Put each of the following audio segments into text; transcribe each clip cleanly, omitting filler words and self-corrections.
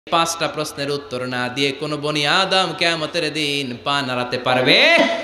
পাঁচটা প্রশ্নের উত্তর না দিয়ে কোন বনি আদম কিয়ামতের দিন পা নাড়াতে পারবে?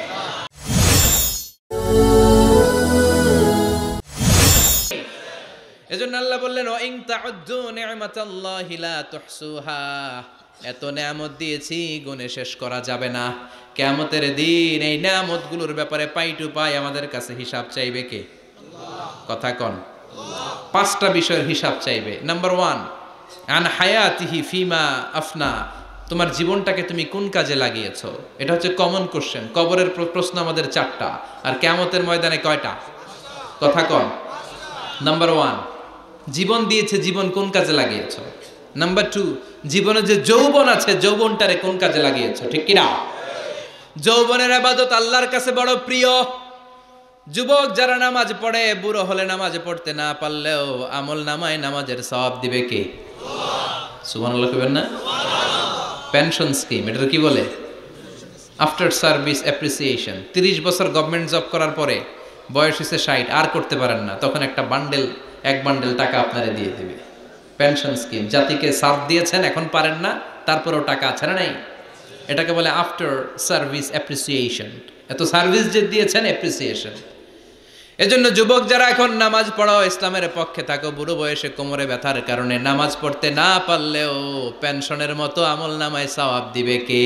এজন্য আল্লাহ বললেন ওয়া ইন তাউদ্দু নি'মাতাল্লাহি লা তুহসুহা, এত নিয়ামত দিয়েছি গুণে শেষ করা যাবে না। কিয়ামতের দিন এই নিয়ামতগুলোর ব্যাপারে পাই টু পাই আমাদের কাছে হিসাব চাইবে কে? আল্লাহ। কথা কোন? আল্লাহ। পাঁচটা বিষয়ের হিসাব চাইবে। নাম্বার 1, আন হায়াতিহি ফিমা আফনা, তোমার জীবনটাকে তুমি কোন কাজে লাগিয়েছো? এটা হচ্ছে কমন কোশ্চেন। কবরের প্রশ্ন আমাদের 4টা, আর কিয়ামতের ময়দানে কয়টা? কথা কোন? নাম্বার 1, জীবন দিয়েছে, জীবন কোন কাজে লাগিয়েছো? নাম্বার 2, জীবনে যে যৌবন আছে যৌবনটারে কোন কাজে লাগিয়েছো? ঠিক কি না? যৌবনের ইবাদত আল্লাহর কাছে বড় প্রিয়। যুবক যারা নামাজ পড়ে, বুড়ো হলে নামাজ পড়তে না পারলেও আমল নামায় নামাজের সওয়াব দিবে কে? সুবহানাল্লাহ কইবেন না? পেনশন স্কিম, এটা কি বলে? After service appreciation. 30 বছর গভর্নমেন্ট জব করার পরে বয়স হচ্ছে 60, আর করতে পারেন না, তখন একটা এক বান্ডেল টাকা আপনারে দিয়ে দেবে। পেনশন স্কিম, জাতিকে সার্ভ দিয়েছেন, এখন পারেন না, তারপরেও টাকা আছে না নাই? এটাকে বলে আফটার সার্ভিস অ্যাপ্রিসিয়েশন। এত সার্ভিস যে দিয়েছেন, অ্যাপ্রিসিয়েশন। এজন্য যুবক যারা এখন নামাজ পড়াও, ইসলামের পক্ষে থাকো, বুড়ো বয়সে কোমরে ব্যথার কারণে নামাজ পড়তে না পারলেও পেনশনের মতো আমল নামায় সওয়াব দিবে কে?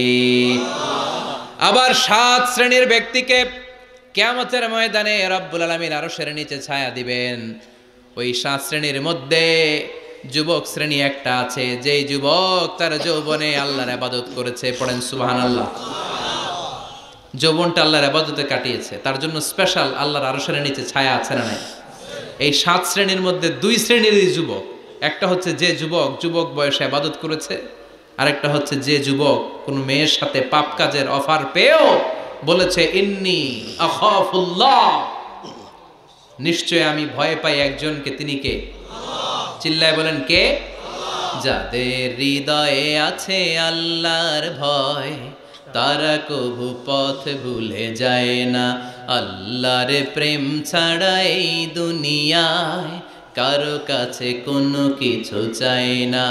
আবার 7 শ্রেণীর ব্যক্তিকে কিয়ামতের ময়দানে রব্বুল আলামিন আরশের নিচে ছায়া দিবেন। ওই 7 শ্রেণীর মধ্যে যুবক শ্রেণী একটা আছে, যেই যুবক তার যৌবনে আল্লাহর ইবাদত করেছে। পড়েন সুবহানাল্লাহ। যৌবনটা আল্লাহর ইবাদতে কাটিয়েছে, তার জন্য স্পেশাল আল্লাহর আরশের নিচে ছায়া আছে না নাই? এই 7 শ্রেণীর মধ্যে 2 শ্রেণীরই যুবক। একটা হচ্ছে যে যুবক বয়সে ইবাদত করেছে, আরেকটা হচ্ছে যে যুবক কোন মেয়ের সাথে পাপ কাজের অফার পেয়েও বলেছে ইন্নী আখাফুল্লাহ, নিশ্চয় আমি ভয় পাই একজনকে, তিনি কে? চিল্লায় বলেন কে? যাদের হৃদয়ে আছে আল্লাহর ভয়, তারা কবু পথ ভুলে যায় না। আল্লাহর প্রেম ছাড়া এই দুনিয়ায় কারো কাছে কোনো কিছু চায় না।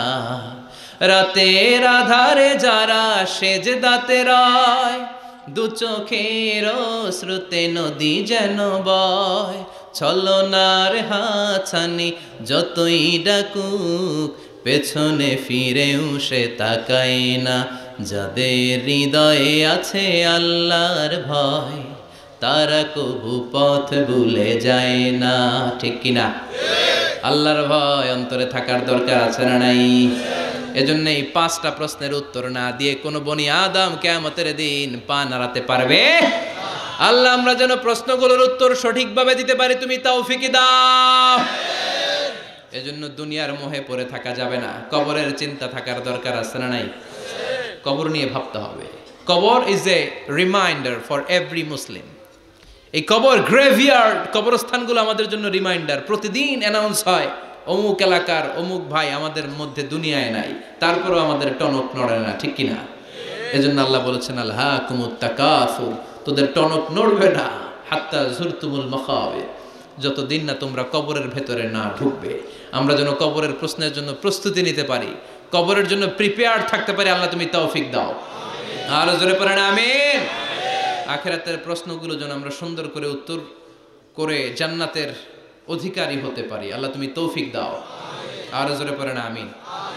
রাতের আধারে যারা সেজদাতে রয়, দু চোখের শ্রুতে নদী যেন বয়। ছলনার হাছানি যতই ডাকুক, পেছনে ফিরেও সে তাকায় না। যাদের হৃদয়ে আছে আল্লাহর ভয়, তারা কবু পথ ভুলে যায় না। ঠিক কিনা? আল্লাহর ভয় অন্তরে থাকার দরকার আছে না নাই? এজন্য এই 5টা প্রশ্নের উত্তর না দিয়ে কোন বনি আদম কিয়ামতের দিন পা নাড়াতে পারবে? আল্লাহ আমরা যেন প্রশ্নগুলোর উত্তর সঠিকভাবে দিতে পারি, তুমি তৌফিক দাও। এজন্য দুনিয়ার মোহে পড়ে থাকা যাবে না, কবরের চিন্তা থাকার দরকার আছে না নাই? কবর নিয়ে ভাবতে হবে। কবর is a reminder for every Muslim. এই কবর গ্রেভিয়ার্ড, কবরস্থানগুলো আমাদের জন্য রিমাইন্ডার। প্রতিদিন অ্যানাউন্স হয় অমুক এলাকার অমুক ভাই আমাদের মধ্যে দুনিয়ায় নাই, তারপরও আমাদের টনক নড়ে না। ঠিক কিনা? এজন্য আল্লাহ বলেছেন আলহাকুমুত তাকাসুর, তোদের টনক নড়বে না হাত্তা যুরতুমুল মাকাবির, যতদিন না তোমরা কবরের ভেতরে না ঢুকবে। আমরা যেন কবরের প্রশ্নের জন্য প্রস্তুতি নিতে পারি, কবরের জন্য প্রিপেয়ার্ড থাকতে পারি। আল্লাহ তুমি তৌফিক দাও। আর জোরে পড়েন আমিন। আখিরাতের প্রশ্নগুলো যেন আমরা সুন্দর করে উত্তর করে জান্নাতের অধিকারী হতে পারি। আল্লাহ তুমি তৌফিক দাও। আর জোরে পড়েন আমিন।